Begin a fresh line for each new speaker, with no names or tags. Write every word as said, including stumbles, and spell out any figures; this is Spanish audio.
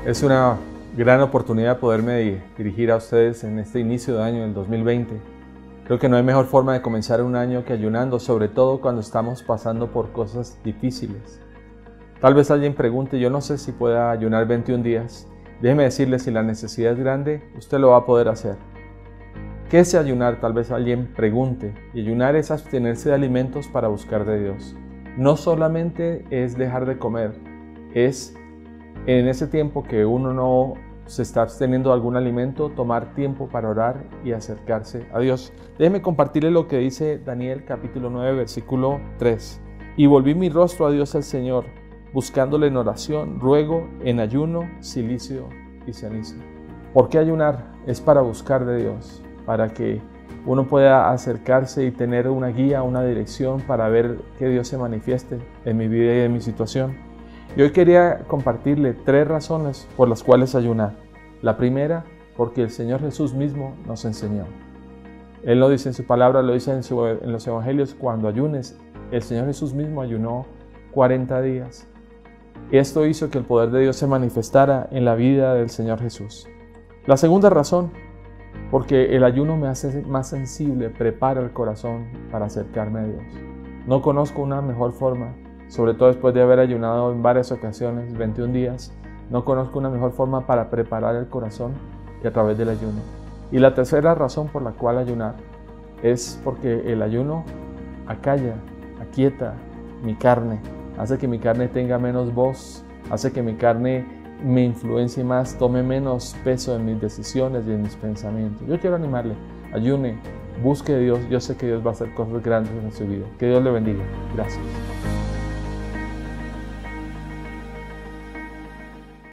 Es una gran oportunidad poderme dirigir a ustedes en este inicio de año del dos mil veinte. Creo que no hay mejor forma de comenzar un año que ayunando, sobre todo cuando estamos pasando por cosas difíciles. Tal vez alguien pregunte, yo no sé si pueda ayunar veintiún días. Déjeme decirle, si la necesidad es grande, usted lo va a poder hacer. ¿Qué es ayunar? Tal vez alguien pregunte. Y ayunar es abstenerse de alimentos para buscar de Dios. No solamente es dejar de comer, es en ese tiempo que uno no se está absteniendo de algún alimento, tomar tiempo para orar y acercarse a Dios. Déjeme compartirle lo que dice Daniel capítulo nueve, versículo tres. Y volví mi rostro a Dios el Señor, buscándole en oración, ruego, en ayuno, cilicio y ceniza. ¿Por qué ayunar? Es para buscar de Dios, para que uno pueda acercarse y tener una guía, una dirección para ver que Dios se manifieste en mi vida y en mi situación. Y hoy quería compartirle tres razones por las cuales ayunar. La primera, porque el Señor Jesús mismo nos enseñó. Él lo dice en su palabra, lo dice en, su, en los evangelios, cuando ayunes, el Señor Jesús mismo ayunó cuarenta días. Esto hizo que el poder de Dios se manifestara en la vida del Señor Jesús. La segunda razón, porque el ayuno me hace más sensible, prepara el corazón para acercarme a Dios. No conozco una mejor forma, sobre todo después de haber ayunado en varias ocasiones, veintiún días, no conozco una mejor forma para preparar el corazón que a través del ayuno. Y la tercera razón por la cual ayunar es porque el ayuno acalla, aquieta mi carne, hace que mi carne tenga menos voz, hace que mi carne me influencie más, tome menos peso en mis decisiones y en mis pensamientos. Yo quiero animarle, ayune, busque a Dios, yo sé que Dios va a hacer cosas grandes en su vida. Que Dios le bendiga. Gracias.